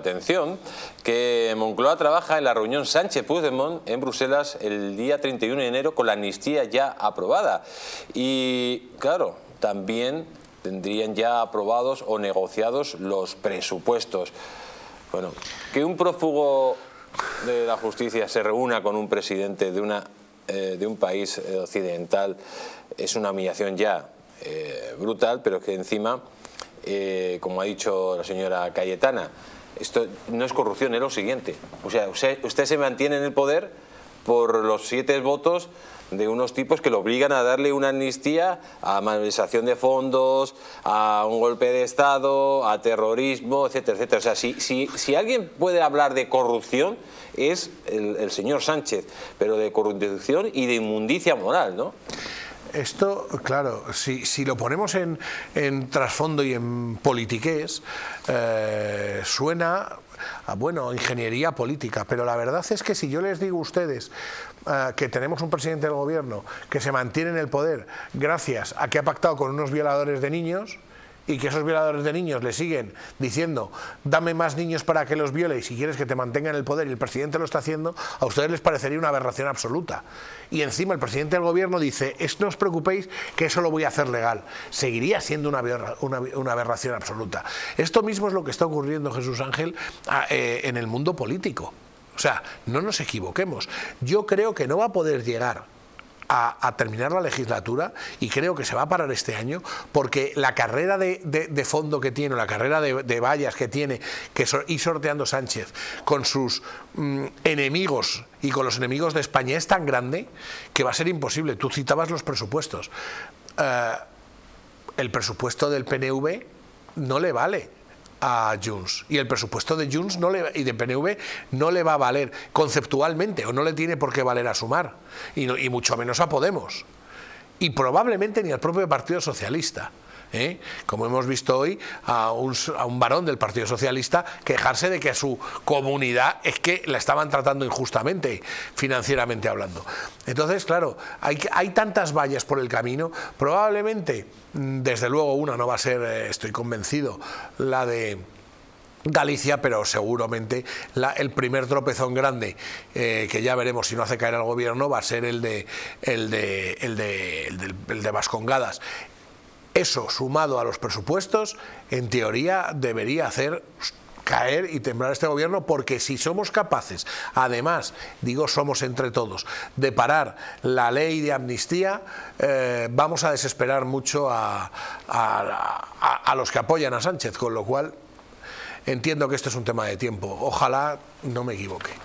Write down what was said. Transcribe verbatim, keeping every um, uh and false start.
Atención, que Moncloa trabaja en la reunión Sánchez-Puigdemont en Bruselas el día treinta y uno de enero con la amnistía ya aprobada. Y claro, también tendrían ya aprobados o negociados los presupuestos. Bueno, que un prófugo de la justicia se reúna con un presidente de, una, eh, de un país occidental es una humillación ya eh, brutal, pero que encima, eh, como ha dicho la señora Cayetana, esto no es corrupción, es lo siguiente. O sea, usted, usted se mantiene en el poder por los siete votos de unos tipos que lo obligan a darle una amnistía a malversación de fondos, a un golpe de Estado, a terrorismo, etcétera, etcétera. O sea, si, si, si alguien puede hablar de corrupción es el, el señor Sánchez, pero de corrupción y de inmundicia moral, ¿no? Esto, claro, si, si lo ponemos en, en trasfondo y en politiqués, eh, suena a, bueno, ingeniería política, pero la verdad es que si yo les digo a ustedes eh, que tenemos un presidente del gobierno que se mantiene en el poder gracias a que ha pactado con unos violadores de niños, y que esos violadores de niños le siguen diciendo dame más niños para que los viole y si quieres que te mantenga en el poder y el presidente lo está haciendo, a ustedes les parecería una aberración absoluta. Y encima el presidente del gobierno dice, no os preocupéis que eso lo voy a hacer legal. Seguiría siendo una, una, una aberración absoluta. Esto mismo es lo que está ocurriendo, Jesús Ángel, a, eh, en el mundo político. O sea, no nos equivoquemos. Yo creo que no va a poder llegar A, a terminar la legislatura y creo que se va a parar este año porque la carrera de, de, de fondo que tiene, la carrera de, de vallas que tiene que so, ir sorteando Sánchez con sus mm, enemigos y con los enemigos de España es tan grande que va a ser imposible. Tú citabas los presupuestos. Uh, el presupuesto del P N V no le vale a Junts y el presupuesto de Junts no le, y de P N V no le va a valer conceptualmente o no le tiene por qué valer a Sumar y, no, y mucho menos a Podemos y probablemente ni al propio Partido Socialista. ¿Eh? Como hemos visto hoy a un, a un varón del Partido Socialista quejarse de que a su comunidad es que la estaban tratando injustamente, financieramente hablando. Entonces, claro, hay, hay tantas vallas por el camino, probablemente, desde luego una no va a ser, estoy convencido, la de Galicia, pero seguramente la, el primer tropezón grande eh, que ya veremos si no hace caer al gobierno va a ser el de, el de, el de, el de, el de Vascongadas. Eso, sumado a los presupuestos, en teoría debería hacer caer y temblar este gobierno, porque si somos capaces, además, digo somos entre todos, de parar la ley de amnistía, eh, vamos a desesperar mucho a, a, a, a los que apoyan a Sánchez, con lo cual entiendo que esto es un tema de tiempo. Ojalá no me equivoque.